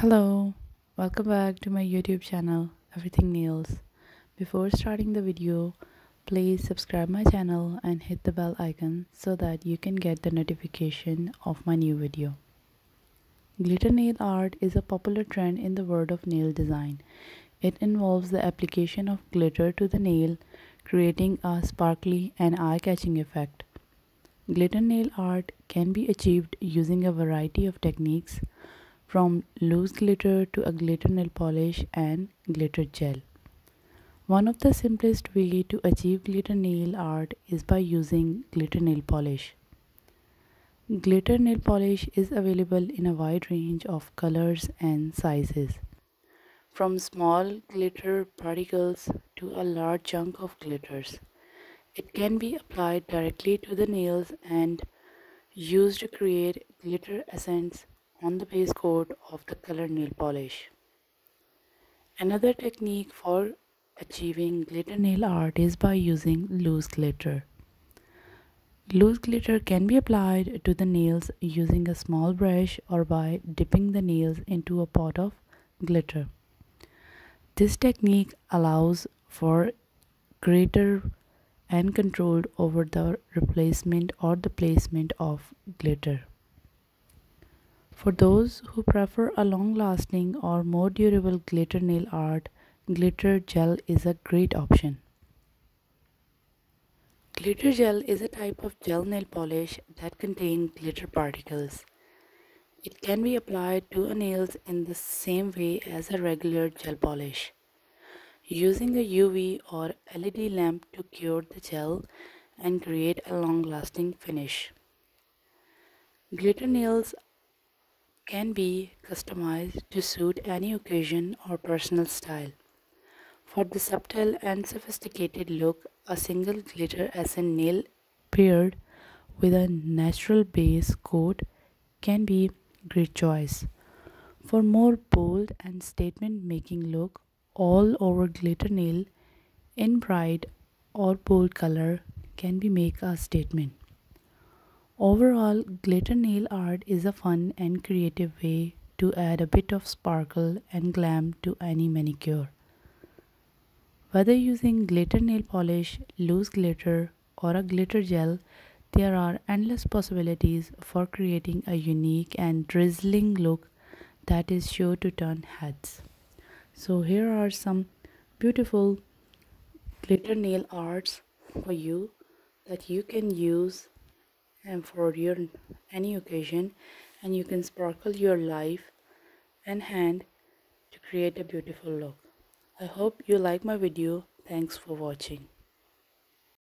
Hello, welcome back to my YouTube channel, Everything Nails. Before starting the video, please subscribe my channel and hit the bell icon so that you can get the notification of my new video. Glitter nail art is a popular trend in the world of nail design. It involves the application of glitter to the nail, creating a sparkly and eye-catching effect. Glitter nail art can be achieved using a variety of techniques, from loose glitter to a glitter nail polish and glitter gel. One of the simplest way to achieve glitter nail art is by using glitter nail polish. Glitter nail polish is available in a wide range of colors and sizes, from small glitter particles to a large chunk of glitters. It can be applied directly to the nails and used to create glitter essence on the base coat of the colored nail polish. Another technique for achieving glitter nail art is by using loose glitter. Loose glitter can be applied to the nails using a small brush or by dipping the nails into a pot of glitter. This technique allows for greater and control over the replacement or the placement of glitter. For those who prefer a long-lasting or more durable glitter nail art, glitter gel is a great option. Glitter gel is a type of gel nail polish that contains glitter particles. It can be applied to nails in the same way as a regular gel polish, using a UV or LED lamp to cure the gel and create a long-lasting finish. Glitter nails can be customized to suit any occasion or personal style. For the subtle and sophisticated look, a single glitter essence nail paired with a natural base coat can be a great choice. For more bold and statement-making look, all over glitter nail in bright or bold color can be make a statement. Overall, glitter nail art is a fun and creative way to add a bit of sparkle and glam to any manicure. Whether using glitter nail polish, loose glitter, or a glitter gel, there are endless possibilities for creating a unique and drizzling look that is sure to turn heads. So here are some beautiful glitter nail arts for you that you can use and for your any occasion, and you can sparkle your life and hand to create a beautiful look. I hope you like my video. Thanks for watching.